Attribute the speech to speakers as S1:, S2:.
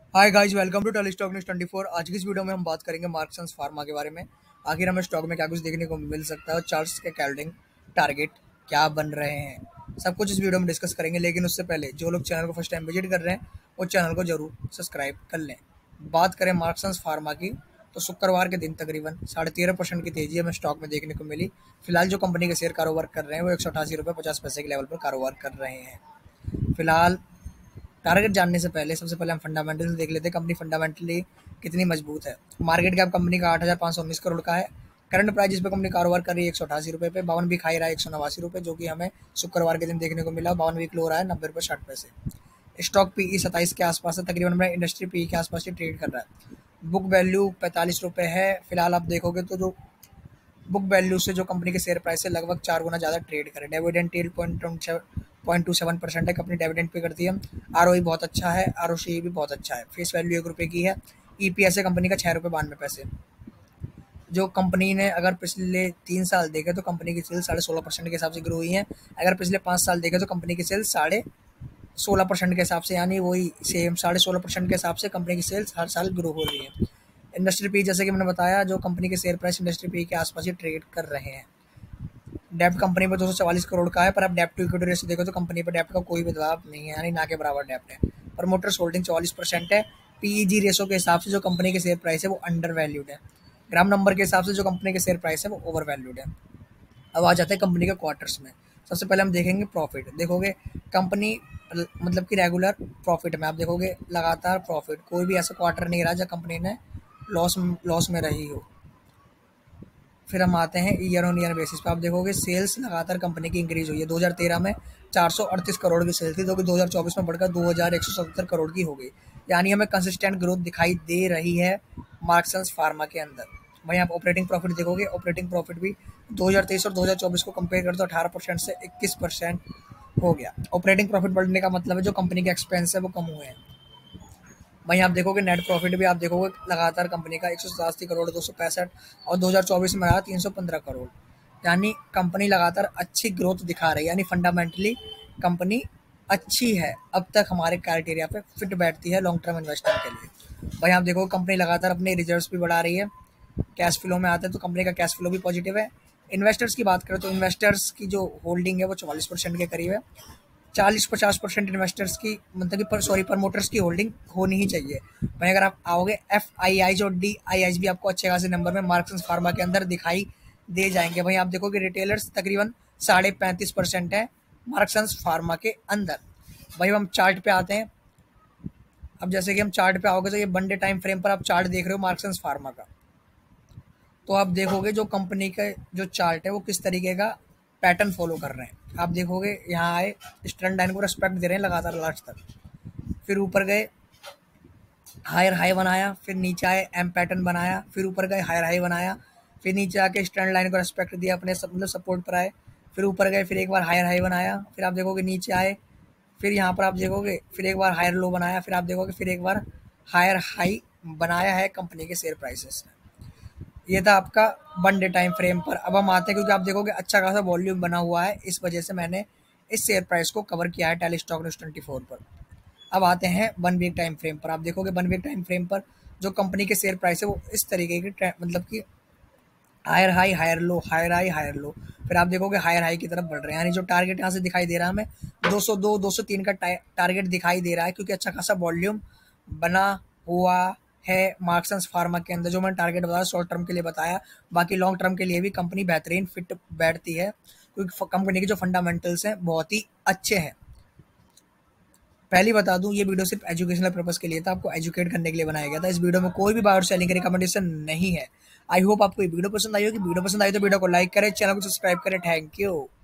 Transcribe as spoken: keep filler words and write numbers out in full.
S1: Hi guys, welcome to Tele Stock News twenty four. आज की इस वीडियो में हम बात करेंगे मार्क्सन्स फार्मा के बारे में। आखिर हमें स्टॉक में क्या कुछ देखने को मिल सकता है और चार्ट्स के कैल्डिंग टारगेट क्या बन रहे हैं, सब कुछ इस वीडियो में डिस्कस करेंगे। लेकिन उससे पहले जो लोग चैनल को फर्स्ट टाइम विजिट कर रहे हैं वो चैनल को जरूर सब्सक्राइब कर लें। बात करें मार्क्सन्स फार्मा की, तो शुक्रवार के दिन तकरीबन साढ़े तेरह परसेंट की तेजी हमें स्टॉक में देखने को मिली। फिलहाल जो कंपनी के शेयर कारोबार कर रहे हैं वो एक सौ अठासी रुपये पचास पैसे के लेवल पर कारोबार कर रहे हैं। फिलहाल टारगेट जानने से पहले सबसे पहले हम फंडामेंटल्स देख लेते हैं, कंपनी फंडामेंटली कितनी मजबूत है। मार्केट कैप कंपनी का आठ हज़ार पाँच सौ उन्नीस करोड़ का है। करंट प्राइस जिस पे कंपनी कारोबार कर रही है एक सौ अठासी रुपये पे। बावन वीक हाई रहा है एक सौ नवासी रुपये, जो कि हमें शुक्रवार के दिन देखने को मिला। बावन वीक लो रहा है नब्बे रुपये साठ पैसे। स्टॉक पी ई सत्ताईस के आसपास है, तकरीबन हमें इंडस्ट्री पी ई के आसपास ही ट्रेड कर रहा है। बुक वैल्यू पैंतालीस रुपये है। फिलहाल आप देखोगे तो जो बुक वैल्यू से जो कंपनी के शेयर प्राइस से लगभग चार गुना ज़्यादा ट्रेड करे। डिविडेंड टेल point point two seven percent है, कंपनी डिविडेंड पे करती है। आर ओ ई बहुत अच्छा है, आर ओ सी भी बहुत अच्छा है। फेस वैल्यू एक रुपये की है। ई पी एस है कंपनी का छः रुपये बानवे पैसे। जो कंपनी ने अगर पिछले तीन साल देखे तो कंपनी की सेल्स साढ़े सोलह परसेंट के हिसाब से ग्रो हुई है। अगर पिछले पाँच साल देखे तो कंपनी की सेल्स साढ़े सोलह परसेंट के हिसाब से, यानी वही सेम साढ़े सोलह परसेंट के हिसाब से कंपनी की सेल्स हर साल ग्रो हो रही है। इंडस्ट्री पी, जैसे कि मैंने बताया, जो कंपनी के शेयर प्राइस इंडस्ट्री पी के आसपास ही ट्रेड कर रहे हैं। डेप्ट कंपनी पर दो सौ चवालीस करोड़ का है, पर अब डेप्ट टू इक्विटी रेशियो देखो तो कंपनी पर डेप्ट का कोई बदलाव नहीं है, यानी ना के बराबर डेप्ट है। प्रमोटर्स होल्डिंग चौवालीस परसेंट है। पीईजी रेशियो के हिसाब से जो कंपनी के शेयर प्राइस है वो अंडर वैल्यूड है। ग्राम नंबर के हिसाब से जो कंपनी के शेयर प्राइस है वो ओवर वैल्यूड है। अब आ जाते हैं कंपनी के क्वार्टर्स में। सबसे पहले हम देखेंगे प्रॉफिट। देखोगे कंपनी मतलब कि रेगुलर प्रॉफिट में आप देखोगे लगातार प्रॉफिट, कोई भी ऐसा क्वार्टर नहीं रहा जब कंपनी ने लॉस लॉस में रही हो। फिर हम आते हैं ईयर ऑन ईयर बेसिस पे। आप देखोगे सेल्स लगातार कंपनी की इंक्रीज हुई है। दो हज़ार तेरह में चार सौ अड़तीस करोड़ की सेल थी, जो कि दो हज़ार चौबीस में बढ़कर दो हज़ार एक सौ सत्तर करोड़ की हो गई। यानी हमें कंसिस्टेंट ग्रोथ दिखाई दे रही है मार्क्सन्स फार्मा के अंदर। वहीं आप ऑपरेटिंग प्रॉफिट देखोगे, ऑपरेटिंग प्रॉफिट भी दो हज़ार तेईस और दो हज़ार चौबीस को कंपेयर करते तो अठारह परसेंट से इक्कीस परसेंट हो गया। ऑपरेटिंग प्रॉफिट बढ़ने का मतलब है जो कंपनी के एक्सपेंस है वो कम हुए हैं। वहीं आप देखोगे नेट प्रॉफिट भी आप देखोगे लगातार कंपनी का एक सौ सतासी करोड़ दो सौ पैंसठ और दो हज़ार चौबीस में रहा तीन सौ पंद्रह करोड़। यानी कंपनी लगातार अच्छी ग्रोथ दिखा रही है, यानी फंडामेंटली कंपनी अच्छी है। अब तक हमारे क्राइटेरिया पे फिट बैठती है लॉन्ग टर्म इन्वेस्टमेंट के लिए। वहीं आप देखोगे कंपनी लगातार अपने रिजर्व्स भी बढ़ा रही है। कैश फ्लो में आते हैं तो कंपनी का कैश फ्लो भी पॉजिटिव है। इन्वेस्टर्स की बात करें तो इन्वेस्टर्स की जो होल्डिंग है वो चौवालीस परसेंट के करीब है। चालीस पचास परसेंट इन्वेस्टर्स की मतलब कि सॉरी प्रमोटर्स की होल्डिंग होनी ही चाहिए। वहीं अगर आप आओगे एफ आई आईज और डी आई आईज भी आपको अच्छे खासे नंबर में मार्क्सन्स फार्मा के अंदर दिखाई दे जाएंगे। वहीं आप देखोगे रिटेलर्स तकरीबन साढ़े पैंतीस परसेंट है मार्क्सन्स फार्मा के अंदर। वहीं हम चार्ट पे आते हैं। अब जैसे कि हम चार्ट पे आओगे तो ये वन डे टाइम फ्रेम पर आप चार्ट देख रहे हो मार्क्सन्स फार्मा का, तो आप देखोगे जो कंपनी का जो चार्ट है वो किस तरीके का पैटर्न फॉलो कर रहे हैं। आप देखोगे यहाँ आए स्ट्रेंड लाइन को रेस्पेक्ट दे रहे हैं लगातार लास्ट तक, फिर ऊपर गए हायर हाई बनाया, फिर नीचे आए एम पैटर्न बनाया, फिर ऊपर गए हायर हाई बनाया, फिर नीचे आके स्ट्रेंड लाइन को रेस्पेक्ट दिया, अपने सब मतलब सपोर्ट पर आए, फिर ऊपर गए, फिर एक बार हायर हाई बनाया, फिर आप देखोगे नीचे आए, फिर यहाँ पर आप देखोगे फिर एक बार हायर लो बनाया, फिर आप देखोगे फिर एक बार हायर हाई बनाया है कंपनी के शेयर प्राइसेस ने। ये था आपका वन डे टाइम फ्रेम पर। अब हम आते हैं, क्योंकि आप देखोगे अच्छा खासा वॉल्यूम बना हुआ है, इस वजह से मैंने इस शेयर प्राइस को कवर किया है Tele Stock News twenty four पर। अब आते हैं वन वीक टाइम फ्रेम पर। आप देखोगे वन वीक टाइम फ्रेम पर जो कंपनी के शेयर प्राइस है वो इस तरीके की मतलब कि higher high higher low higher high higher low, फिर आप देखोगे हायर हाई की तरफ बढ़ रहे हैं। यानी जो टारगेट यहाँ से दिखाई दे रहा है हमें दो सौ दो दो सौ तीन का टारगेट दिखाई दे रहा है, क्योंकि अच्छा खासा वॉल्यूम बना हुआ है मार्क्सन्स फार्मा के अंदर। जो मैंने टारगेट बताया शॉर्ट टर्म के लिए बताया, बाकी लॉन्ग टर्म के लिए भी कंपनी बेहतरीन फिट बैठती है, क्योंकि कंपनी के जो फंडामेंटल्स हैं बहुत ही अच्छे हैं। पहले बता दूं ये वीडियो सिर्फ एजुकेशनल पर्पस के लिए था, आपको एजुकेट करने के लिए बनाया गया था। इस वीडियो में कोई भी बाय और सेलिंग की रिकमेंडेशन नहीं है। आई होप आपको ये वीडियो पसंद आई होगी। वीडियो पसंद आई तो वीडियो को लाइक करें, चैनल को सब्सक्राइब करें। Thank you.